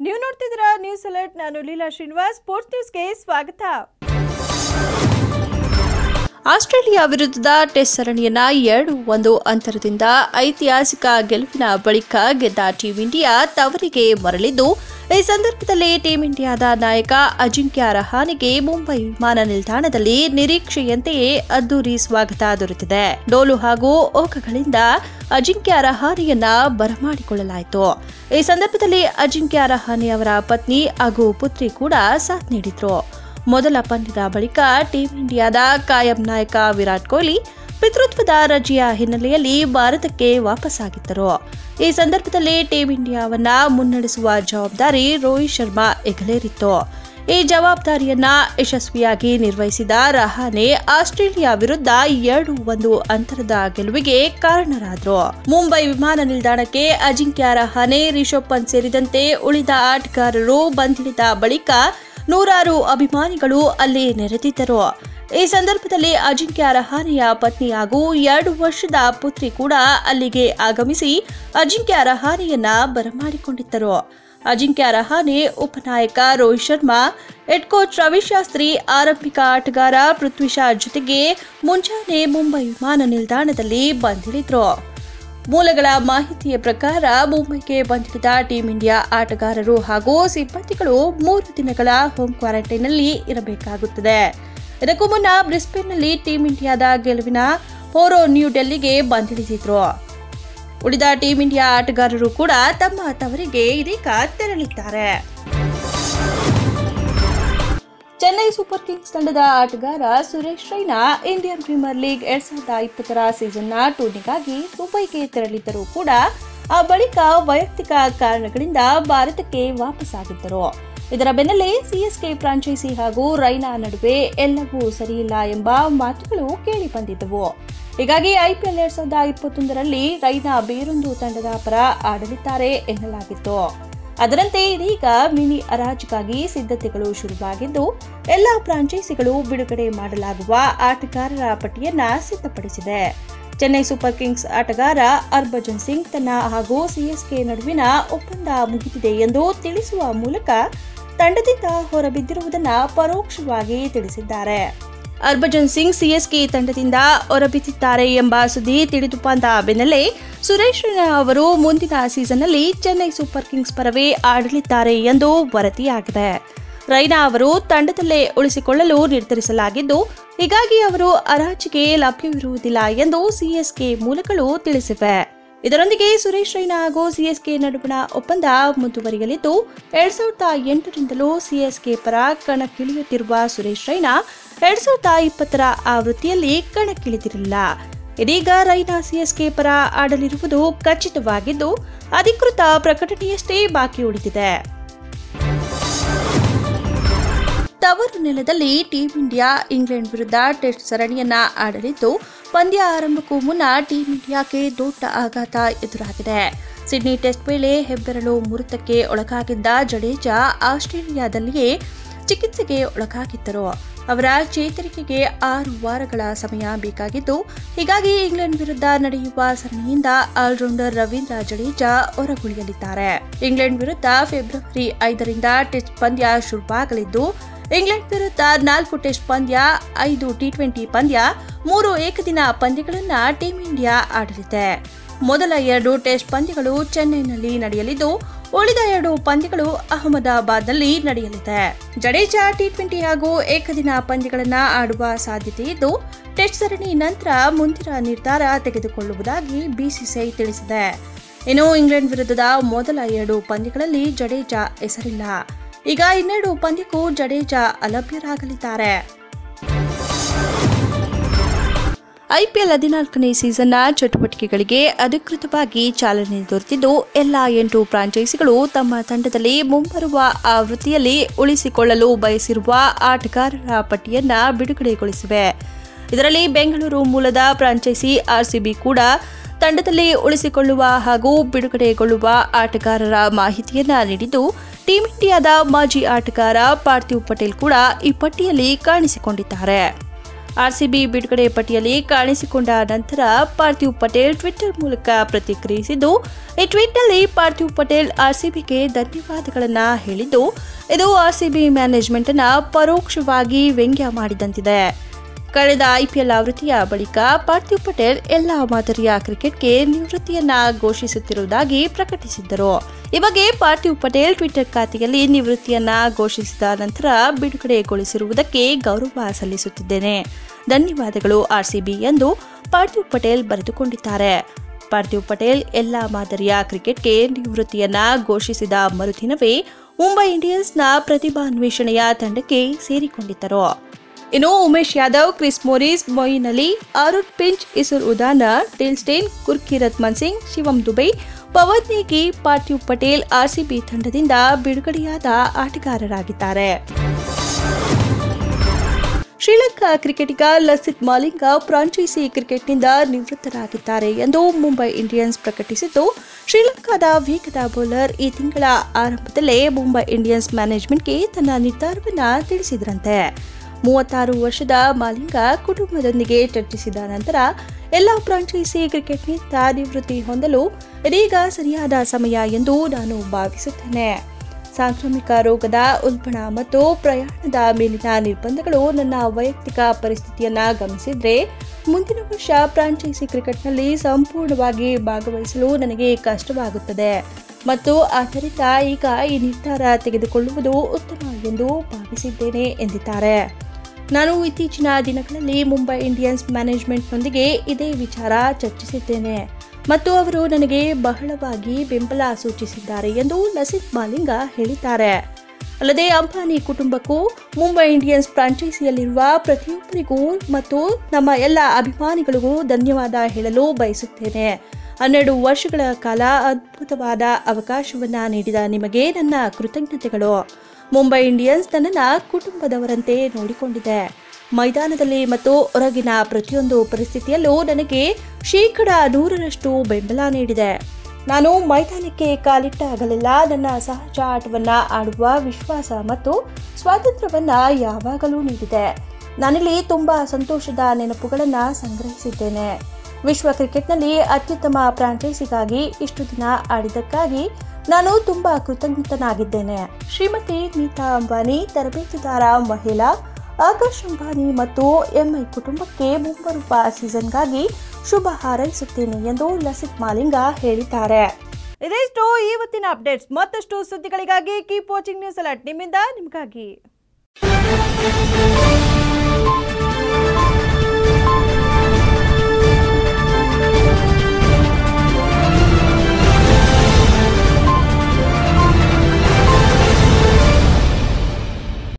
ನೀವು ನೋಡ್ತಿದ್ದೀರಾ news alert. ನಾನು ಲೀಲಾ ಶ್ರೀನಿವಾಸ್. ಸ್ಪೋರ್ಟ್ಸ್ ನ್ಯೂಸ್ಗೆ ಸ್ವಾಗತ. ಆಸ್ಟ್ರೇಲಿಯಾ ವಿರುದ್ಧದ ಟೆಸ್ಟ್ ಸರಣಿಯನ್ನ 2-1 ಅಂತರದಿಂದ ಐತಿಹಾಸಿಕ ಗೆಲುವಿನ ಬಳಿಕ ಗೆದ್ದ ಟೀಂ ಇಂಡಿಯಾ ತವರಿಗೆ ಮರಳಿದ್ದು, ಈ ಸಂದರ್ಭದಲ್ಲಿ ಟೀಂ ಇಂಡಿಯಾದ ನಾಯಕ ಅಜಿಂಕ್ಯ ರಹಾನೆಗೆ ಮುಂಬೈ ವಿಮಾನ ನಿಲ್ದಾಣದಲ್ಲಿ ನಿರೀಕ್ಷೆಯಂತೆಯೇ ಅದ್ದೂರಿ ಸ್ವಾಗತ ದೊರೆತಿದೆ. ಡೋಲು ಹಾಗೂ ಓಕಗಳಿಂದ ಅಜಿಂಕ್ಯ ರಹಾನೆಯನ್ನ ಬರಮಾಡಿಕೊಳ್ಳಲಾಯಿತು. ಈ ಸಂದರ್ಭದಲ್ಲಿ ಅಜಿಂಕ್ಯ ರಹಾನೆ ಅವರ ಪತ್ನಿ ಹಾಗೂ ಪುತ್ರಿ ಕೂಡ ಸಾಥ್ ನೀಡಿದ್ರು. ಮೊದಲ ಪಂದ್ಯದ ಬಳಿಕ ಟೀಂ ಇಂಡಿಯಾದ ಕಾಯಂ ನಾಯಕ ವಿರಾಟ್ ಕೊಹ್ಲಿ ಪಿತೃತ್ವದ ರಜೆಯ ಹಿನ್ನೆಲೆಯಲ್ಲಿ ಭಾರತಕ್ಕೆ ವಾಪಸ್ಸಾಗಿದ್ದರು. ಈ ಸಂದರ್ಭದಲ್ಲಿ ಟೀಂ ಇಂಡಿಯಾವನ್ನ ಮುನ್ನಡೆಸುವ ಜವಾಬ್ದಾರಿ ರೋಹಿತ್ ಶರ್ಮಾ ಹೆಗಲೇರಿತ್ತು. ಈ ಜವಾಬ್ದಾರಿಯನ್ನ ಯಶಸ್ವಿಯಾಗಿ ನಿರ್ವಹಿಸಿದ ರಹಾನೆ ಆಸ್ಟ್ರೇಲಿಯಾ ವಿರುದ್ಧ 2-1 ಅಂತರದ ಗೆಲುವಿಗೆ ಕಾರಣರಾದರು. ಮುಂಬೈ ವಿಮಾನ ನಿಲ್ದಾಣಕ್ಕೆ ಅಜಿಂಕ್ಯ ರಹಾನೆ, ರಿಷಬ್ ಪಂತ್ ಸೇರಿದಂತೆ ಉಳಿದ ಆಟಗಾರರು ಬಂದಿಳಿದ ಬಳಿಕ ನೂರಾರು ಅಭಿಮಾನಿಗಳು ಅಲ್ಲಿ ನೆರೆದಿದ್ದರು. ಈ ಸಂದರ್ಭದಲ್ಲಿ ಅಜಿಂಕ್ಯ ರಹಾನೆಯ ಪತ್ನಿ ಹಾಗೂ 2 ವರ್ಷದ ಪುತ್ರಿ ಕೂಡ ಅಲ್ಲಿಗೆ ಆಗಮಿಸಿ ಅಜಿಂಕ್ಯ ರಹಾನೆಯನ್ನ ಬರಮಾಡಿಕೊಂಡಿದ್ದರು. ಅಜಿಂಕ್ಯ ರಹಾನೆ, ಉಪನಾಯಕ ರೋಹಿತ್ ಶರ್ಮಾ, ಹೆಡ್ ಕೋಚ್ ರವಿಶಾಸ್ತ್ರಿ, ಆರಂಭಿಕ ಆಟಗಾರ ಪೃಥ್ವಿ ಶಾ ಜೊತೆಗೆ ಮುಂಜಾನೆ ಮುಂಬೈ ವಿಮಾನ ನಿಲ್ದಾಣದಲ್ಲಿ ಬಂದಿಳಿದ್ರು. ಮೂಲಗಳ ಮಾಹಿತಿಯ ಪ್ರಕಾರ ಮುಂಬೈಗೆ ಬಂದಿಳಿದ ಟೀಂ ಇಂಡಿಯಾ ಆಟಗಾರರು ಹಾಗೂ ಸಿಬ್ಬಂದಿಗಳು 3 ದಿನಗಳ ಹೋಮ್ ಕ್ವಾರಂಟೈನ್ನಲ್ಲಿ ಇರಬೇಕಾಗುತ್ತದೆ. ಇದಕ್ಕೂ ಮುನ್ನ ಬ್ರಿಸ್ಬೇನ್ನಲ್ಲಿ ಟೀಂ ಇಂಡಿಯಾದ ಗೆಲುವಿನ ಹೊರ ನ್ಯೂ ಡೆಲ್ಲಿಗೆ ಬಂದಿಳಿದಿದ್ರು. ಉಳಿದ ಟೀಂ ಇಂಡಿಯಾ ಆಟಗಾರರು ಕೂಡ ತಮ್ಮ ತವರಿಗೆ ಇದೀಗ ತೆರಳಿದ್ದಾರೆ. ಚೆನ್ನೈ ಸೂಪರ್ ಕಿಂಗ್ಸ್ ತಂಡದ ಆಟಗಾರ Suresh Raina Indian Premier League 2020 ಸೀಸನ್ನ ಟೂರ್ನಿಗಾಗಿ ಮುಂಬೈಗೆ ತೆರಳಿದ್ದರೂ ಕೂಡ ಆ ಬಳಿಕ ವೈಯಕ್ತಿಕ ಕಾರಣಗಳಿಂದ ಭಾರತಕ್ಕೆ ವಾಪಸ್ಸಾಗಿದ್ದರು. ಇದರ ಬೆನ್ನಲ್ಲೇ ಸಿಎಸ್ಕೆ ಫ್ರಾಂಚೈಸಿ ಹಾಗೂ ರೈನಾ ನಡುವೆ ಎಲ್ಲವೂ ಸರಿಯಿಲ್ಲ ಎಂಬ ಮಾತುಗಳು ಕೇಳಿ ಬಂದಿದ್ದವು. ಹೀಗಾಗಿ ಐಪಿಎಲ್ 2021ರಲ್ಲಿ ರೈನಾ ಬೇರೊಂದು ತಂಡದ ಪರ ಆಡಲಿದ್ದಾರೆ ಎನ್ನಲಾಗಿತ್ತು. ಅದರಂತೆ ಇದೀಗ ಮಿನಿ ಹರಾಜಿಗಾಗಿ ಸಿದ್ಧತೆಗಳು ಶುರುವಾಗಿದ್ದು, ಎಲ್ಲ ಫ್ರಾಂಚೈಸಿಗಳು ಬಿಡುಗಡೆ ಮಾಡಲಾಗುವ ಆಟಗಾರರ ಪಟ್ಟಿಯನ್ನ ಸಿದ್ಧಪಡಿಸಿದೆ. ಚೆನ್ನೈ ಸೂಪರ್ ಕಿಂಗ್ಸ್ ಆಟಗಾರ ಹರ್ಭಜನ್ ಸಿಂಗ್ ತನ್ನ ಹಾಗೂ ಸಿಎಸ್ಕೆ ನಡುವಿನ ಒಪ್ಪಂದ ಮುಗಿದಿದೆ ಎಂದು ತಿಳಿಸುವ ಮೂಲಕ ತಂಡದಿಂದ ಹೊರಬಿದ್ದಿರುವುದನ್ನು ಪರೋಕ್ಷವಾಗಿ ತಿಳಿಸಿದ್ದಾರೆ. ಹರ್ಭಜನ್ ಸಿಂಗ್ ಸಿಎಸ್ಕೆ ತಂಡದಿಂದ ಹೊರಬಿದ್ದಿದ್ದಾರೆ ಎಂಬ ಸುದ್ದಿ ತಿಳಿದು ಬಂದ ಬೆನ್ನಲ್ಲೇ ಸುರೇಶ್ ರೈನಾ ಅವರು ಮುಂದಿನ ಸೀಸನ್ನಲ್ಲಿ ಚೆನ್ನೈ ಸೂಪರ್ ಕಿಂಗ್ಸ್ ಪರವೇ ಆಡಲಿದ್ದಾರೆ ಎಂದು ವರದಿಯಾಗಿದೆ. ರೈನಾ ಅವರು ತಂಡದಲ್ಲೇ ಉಳಿಸಿಕೊಳ್ಳಲು ನಿರ್ಧರಿಸಲಾಗಿದ್ದು, ಹೀಗಾಗಿ ಅವರು ಹರಾಜಿಗೆ ಲಭ್ಯವಿರುವುದಿಲ್ಲ ಎಂದು ಸಿಎಸ್ಕೆ ಮೂಲಗಳು ತಿಳಿಸಿವೆ. ಇದರೊಂದಿಗೆ ಸುರೇಶ್ ರೈನಾ ಹಾಗೂ ಸಿಎಸ್ಕೆ ನಡುವಿನ ಒಪ್ಪಂದ ಮುಂದುವರಿಯಲಿದ್ದು, 2008ರಿಂದಲೂ ಸಿಎಸ್ಕೆ ಪರ ಕಣಕ್ಕಿಳಿಯುತ್ತಿರುವ ಸುರೇಶ್ ರೈನಾ 2020 ಆವೃತ್ತಿಯಲ್ಲಿ ಕಣಕ್ಕಿಳಿದಿರಲಿಲ್ಲ. ಇದೀಗ ರೈನಾ ಸಿಎಸ್ಕೆ ಪರ ಆಡಲಿರುವುದು ಖಚಿತವಾಗಿದ್ದು, ಅಧಿಕೃತ ಪ್ರಕಟಣೆಯಷ್ಟೇ ಬಾಕಿ ಉಳಿದಿದೆ. ತವರು ನೆಲದಲ್ಲಿ ಟೀಂ ಇಂಡಿಯಾ ಇಂಗ್ಲೆಂಡ್ ವಿರುದ್ಧ ಟೆಸ್ಟ್ ಸರಣಿಯನ್ನ ಆಡಲಿದ್ದು, ಪಂದ್ಯ ಆರಂಭಕ್ಕೂ ಮುನ್ನ ಟೀಂ ಇಂಡಿಯಾಕ್ಕೆ ದೊಡ್ಡ ಆಘಾತ ಎದುರಾಗಿದೆ. ಸಿಡ್ನಿ ಟೆಸ್ಟ್ ವೇಳೆ ಹೆಬ್ಬೆರಳು ಮುರಿತಕ್ಕೆ ಒಳಗಾಗಿದ್ದ ಜಡೇಜಾ ಆಸ್ಟ್ರೇಲಿಯಾದಲ್ಲಿಯೇ ಚಿಕಿತ್ಸೆಗೆ ಒಳಗಾಗಿದ್ದರು. ಅವರ ಚೇತರಿಕೆಗೆ 6 ವಾರಗಳ ಸಮಯ ಬೇಕಾಗಿದ್ದು, ಹೀಗಾಗಿ ಇಂಗ್ಲೆಂಡ್ ವಿರುದ್ಧ ನಡೆಯುವ ಸರಣಿಯಿಂದ ಆಲ್ರೌಂಡರ್ ರವೀಂದ್ರ ಜಡೇಜಾ ಹೊರಗುಳಿಯಲಿದ್ದಾರೆ. ಇಂಗ್ಲೆಂಡ್ ವಿರುದ್ಧ ಫೆಬ್ರವರಿ 5ರಿಂದ ಟೆಸ್ಟ್ ಪಂದ್ಯ ಶುರುವಾಗಲಿದ್ದು, ಇಂಗ್ಲೆಂಡ್ ವಿರುದ್ಧ 4 ಟೆಸ್ಟ್ ಪಂದ್ಯ, 5 ಟಿ20 ಪಂದ್ಯ, 3 ಏಕದಿನ ಪಂದ್ಯಗಳನ್ನು ಟೀಂ ಇಂಡಿಯಾ ಆಡಲಿದೆ. ಮೊದಲ 2 ಟೆಸ್ಟ್ ಪಂದ್ಯಗಳು ಚೆನ್ನೈನಲ್ಲಿ ನಡೆಯಲಿದ್ದು, ಉಳಿದ 2 ಪಂದ್ಯಗಳು ಅಹಮದಾಬಾದ್ನಲ್ಲಿ ನಡೆಯಲಿದೆ. ಜಡೇಜಾ ಟಿ20 ಹಾಗೂ ಏಕದಿನ ಪಂದ್ಯಗಳನ್ನು ಆಡುವ ಸಾಧ್ಯತೆ ಇದ್ದು, ಟೆಸ್ಟ್ ಸರಣಿ ನಂತರ ಮುಂದಿನ ನಿರ್ಧಾರ ತೆಗೆದುಕೊಳ್ಳುವುದಾಗಿ ಬಿಸಿಸಿಐ ತಿಳಿಸಿದೆ. ಇನ್ನು ಇಂಗ್ಲೆಂಡ್ ವಿರುದ್ಧದ ಮೊದಲ 2 ಪಂದ್ಯಗಳಲ್ಲಿ ಜಡೇಜಾ ಹೆಸರಿಲ್ಲ. ಈಗ ಇನ್ನೆರಡು ಪಂದ್ಯಕ್ಕೂ ಜಡೇಜಾ ಅಲಭ್ಯರಾಗಲಿದ್ದಾರೆ. ಐಪಿಎಲ್ 14ನೇ ಸೀಸನ್ನ ಚಟುವಟಿಕೆಗಳಿಗೆ ಅಧಿಕೃತವಾಗಿ ಚಾಲನೆ ದೊರೆತಿದ್ದು, ಎಲ್ಲ 8 ಫ್ರಾಂಚೈಸಿಗಳು ತಮ್ಮ ತಂಡದಲ್ಲಿ ಮುಂಬರುವ ಆವೃತ್ತಿಯಲ್ಲಿ ಉಳಿಸಿಕೊಳ್ಳಲು ಬಯಸಿರುವ ಆಟಗಾರರ ಪಟ್ಟಿಯನ್ನ ಬಿಡುಗಡೆಗೊಳಿಸಿವೆ. ಇದರಲ್ಲಿ ಬೆಂಗಳೂರು ಮೂಲದ ಫ್ರಾಂಚೈಸಿ ಆರ್ಸಿಬಿ ಕೂಡ ತಂಡದಲ್ಲಿ ಉಳಿಸಿಕೊಳ್ಳುವ ಹಾಗೂ ಬಿಡುಗಡೆಗೊಳ್ಳುವ ಆಟಗಾರರ ಮಾಹಿತಿಯನ್ನ ನೀಡಿದ್ದು, ಟೀಂ ಇಂಡಿಯಾದ ಮಾಜಿ ಆಟಗಾರ ಪಾರ್ಥಿವ್ ಪಟೇಲ್ ಕೂಡ ಈ ಪಟ್ಟಿಯಲ್ಲಿ ಕಾಣಿಸಿಕೊಂಡಿದ್ದಾರೆ. ಆರ್ಸಿಬಿ ಬಿಡುಗಡೆ ಪಟ್ಟಿಯಲ್ಲಿ ಕಾಣಿಸಿಕೊಂಡ ನಂತರ ಪಾರ್ಥಿವ್ ಪಟೇಲ್ ಟ್ವಿಟರ್ ಮೂಲಕ ಪ್ರತಿಕ್ರಿಯಿಸಿದ್ದು, ಈ ಟ್ವೀಟ್ನಲ್ಲಿ ಪಾರ್ಥಿವ್ ಪಟೇಲ್ ಆರ್ಸಿಬಿಗೆ ಧನ್ಯವಾದಗಳನ್ನು ಹೇಳಿದ್ದು, ಇದು ಆರ್ಸಿಬಿ ಮ್ಯಾನೇಜ್ಮೆಂಟ್ ಅನ್ನು ಪರೋಕ್ಷವಾಗಿ ವ್ಯಂಗ್ಯ ಮಾಡಿದಂತಿದೆ. ಕಳೆದ ಐಪಿಎಲ್ ಆವೃತ್ತಿಯ ಬಳಿಕ ಪಾರ್ಥಿವ್ ಪಟೇಲ್ ಎಲ್ಲಾ ಮಾದರಿಯ ಕ್ರಿಕೆಟ್ಗೆ ನಿವೃತ್ತಿಯನ್ನ ಘೋಷಿಸುತ್ತಿರುವುದಾಗಿ ಪ್ರಕಟಿಸಿದ್ದರು. ಈ ಬಗ್ಗೆ ಪಾರ್ಥಿವ್ ಪಟೇಲ್ ಟ್ವಿಟರ್ ಖಾತೆಯಲ್ಲಿ ನಿವೃತ್ತಿಯನ್ನ ಘೋಷಿಸಿದ ನಂತರ ಬಿಡುಗಡೆಗೊಳಿಸಿರುವುದಕ್ಕೆ ಗೌರವ ಸಲ್ಲಿಸುತ್ತಿದ್ದೇನೆ, ಧನ್ಯವಾದಗಳು ಆರ್ಸಿಬಿ ಎಂದು ಪಾರ್ಥಿವ್ ಪಟೇಲ್ ಬರೆದುಕೊಂಡಿದ್ದಾರೆ. ಪಾರ್ಥಿವ್ ಪಟೇಲ್ ಎಲ್ಲಾ ಮಾದರಿಯ ಕ್ರಿಕೆಟ್ಗೆ ನಿವೃತ್ತಿಯನ್ನ ಘೋಷಿಸಿದ ಮರುದಿನವೇ ಮುಂಬೈ ಇಂಡಿಯನ್ಸ್ನ ಪ್ರತಿಭಾನ್ವೇಷಣೆಯ ತಂಡಕ್ಕೆ ಸೇರಿಕೊಂಡಿದ್ದರು. ಇನ್ನು Umesh Yadav, Chris Morris, Moeen Ali, Aaron Finch, Isuru Udana, Dale Steyn, Gurkeerat Singh, Shivam Dube, Pawan Negi, Parthiv Patel RCB ತಂಡದಿಂದ ಬಿಡುಗಡೆಯಾದ ಆಟಗಾರರಾಗಿದ್ದಾರೆ. ಶ್ರೀಲಂಕಾ ಕ್ರಿಕೆಟಿಗ ಲಸಿತ್ ಮಾಲಿಂಗ ಫ್ರಾಂಚೈಸಿ ಕ್ರಿಕೆಟ್ನಿಂದ ನಿವೃತ್ತರಾಗಿದ್ದಾರೆ ಎಂದು ಮುಂಬೈ ಇಂಡಿಯನ್ಸ್ ಪ್ರಕಟಿಸಿದ್ದು, ಶ್ರೀಲಂಕಾದ ವೇಗದ ಬೌಲರ್ ಈ ತಿಂಗಳ ಆರಂಭದಲ್ಲೇ ಮುಂಬೈ ಇಂಡಿಯನ್ಸ್ ಮ್ಯಾನೇಜ್ಮೆಂಟ್ಗೆ ತನ್ನ ನಿರ್ಧಾರವನ್ನು ತಿಳಿಸಿದ್ರಂತೆ. 36 ವರ್ಷದ ಮಾಲಿಂಗ ಕುಟುಂಬದೊಂದಿಗೆ ಚರ್ಚಿಸಿದ ನಂತರ ಎಲ್ಲ ಫ್ರಾಂಚೈಸಿ ಕ್ರಿಕೆಟ್ನಿಂದ ನಿವೃತ್ತಿ ಹೊಂದಲು ಇದೀಗ ಸರಿಯಾದ ಸಮಯ ಎಂದು ನಾನು ಭಾವಿಸುತ್ತೇನೆ. ಸಾಂಕ್ರಾಮಿಕ ರೋಗದ ಉಲ್ಬಣ ಮತ್ತು ಪ್ರಯಾಣದ ಮೇಲಿನ ನಿರ್ಬಂಧಗಳು ನನ್ನ ವೈಯಕ್ತಿಕ ಪರಿಸ್ಥಿತಿಯನ್ನು ಗಮನಿಸಿದರೆ ಮುಂದಿನ ವರ್ಷ ಫ್ರಾಂಚೈಸಿ ಕ್ರಿಕೆಟ್ನಲ್ಲಿ ಸಂಪೂರ್ಣವಾಗಿ ಭಾಗವಹಿಸಲು ನನಗೆ ಕಷ್ಟವಾಗುತ್ತದೆ ಮತ್ತು ಆದ್ದರಿಂದ ಈಗ ಈ ನಿರ್ಧಾರ ತೆಗೆದುಕೊಳ್ಳುವುದು ಉತ್ತಮ ಎಂದು ಭಾವಿಸಿದ್ದೇನೆ ಎಂದಿದ್ದಾರೆ. ನಾನು ಇತ್ತೀಚಿನ ದಿನಗಳಲ್ಲಿ ಮುಂಬೈ ಇಂಡಿಯನ್ಸ್ ಮ್ಯಾನೇಜ್ಮೆಂಟ್ನೊಂದಿಗೆ ಇದೇ ವಿಚಾರ ಚರ್ಚಿಸಿದ್ದೇನೆ ಮತ್ತು ಅವರು ನನಗೆ ಬಹಳವಾಗಿ ಬೆಂಬಲ ಸೂಚಿಸಿದ್ದಾರೆ ಎಂದು ಲಸಿತ್ ಮಾಲಿಂಗ ಹೇಳಿದ್ದಾರೆ. ಅಲ್ಲದೆ ಅಂಬಾನಿ ಕುಟುಂಬಕ್ಕೂ ಮುಂಬೈ ಇಂಡಿಯನ್ಸ್ ಫ್ರಾಂಚೈಸಿಯಲ್ಲಿರುವ ಪ್ರತಿಯೊಬ್ಬರಿಗೂ ಮತ್ತು ನಮ್ಮ ಎಲ್ಲ ಅಭಿಮಾನಿಗಳಿಗೂ ಧನ್ಯವಾದ ಹೇಳಲು ಬಯಸುತ್ತೇನೆ. 12 ವರ್ಷಗಳ ಕಾಲ ಅದ್ಭುತವಾದ ಅವಕಾಶವನ್ನು ನೀಡಿದ ನಿಮಗೆ ನನ್ನ ಕೃತಜ್ಞತೆಗಳು. ಮುಂಬೈ ಇಂಡಿಯನ್ಸ್ ನನ್ನನ್ನು ಕುಟುಂಬದವರಂತೆ ನೋಡಿಕೊಂಡಿದೆ. ಮೈದಾನದಲ್ಲಿ ಮತ್ತು ಹೊರಗಿನ ಪ್ರತಿಯೊಂದು ಪರಿಸ್ಥಿತಿಯಲ್ಲೂ ನನಗೆ 100% ಬೆಂಬಲ ನೀಡಿದೆ. ನಾನು ಮೈದಾನಕ್ಕೆ ಕಾಲಿಟ್ಟಾಗಲೆಲ್ಲ ನನ್ನ ಸಹಜ ಆಟವನ್ನು ಆಡುವ ವಿಶ್ವಾಸ ಮತ್ತು ಸ್ವಾತಂತ್ರ್ಯವನ್ನು ಯಾವಾಗಲೂ ನೀಡಿದೆ. ನಾನಿಲ್ಲಿ ತುಂಬ ಸಂತೋಷದ ನೆನಪುಗಳನ್ನು ಸಂಗ್ರಹಿಸಿದ್ದೇನೆ. ವಿಶ್ವ ಕ್ರಿಕೆಟ್ನಲ್ಲಿ ಅತ್ಯುತ್ತಮ ಫ್ರಾಂಚೈಸಿಗಾಗಿ ಇಷ್ಟು ದಿನ ಆಡಿದ್ದಕ್ಕಾಗಿ ನಾನು ತುಂಬ ಕೃತಜ್ಞನಾಗಿದ್ದೇನೆ. ಶ್ರೀಮತಿ ನೀತಾ ಅಂಬಾನಿ, ತರಬೇತುದಾರ ಮಹಿಳಾ ಆಕಾಶ್ ಅಂಬಾನಿ ಮತ್ತು ಎಂಐ ಕುಟುಂಬಕ್ಕೆ ಮುಂಬರುವ ಸೀಸನ್ಗಾಗಿ ಶುಭ ಹಾರೈಸುತ್ತೇನೆ ಎಂದು ಲಸಿತ್ ಮಾಲಿಂಗ ಹೇಳಿದ್ದಾರೆ. ಇದಿಷ್ಟು ಇವತ್ತಿನ ಅಪ್ಡೇಟ್ಸ್. ಮತ್ತಷ್ಟು ಸುದ್ದಿಗಳಿಗಾಗಿ ಕೀಪ್ ವಾಚಿಂಗ್ ನ್ಯೂಸ್ ಅಲರ್ಟ್, ನಿಮ್ಮಿಂದ ನಿಮಗಾಗಿ.